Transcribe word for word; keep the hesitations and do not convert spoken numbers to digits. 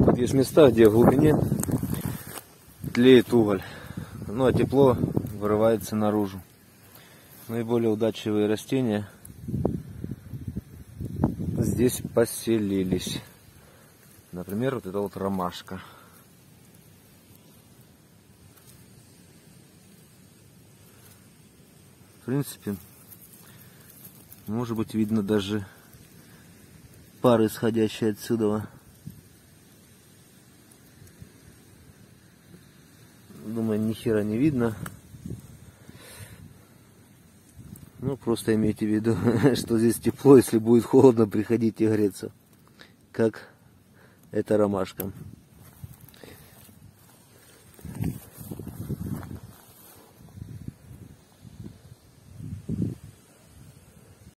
Вот есть места, где в глубине тлеет уголь, ну а тепло вырывается наружу. Наиболее удачливые растения здесь поселились. Например, вот эта вот ромашка. В принципе, может быть видно даже пары, исходящие отсюда. Думаю, ни хера не видно. Ну, просто имейте в виду, что здесь тепло, если будет холодно, приходите греться. Как эта ромашка.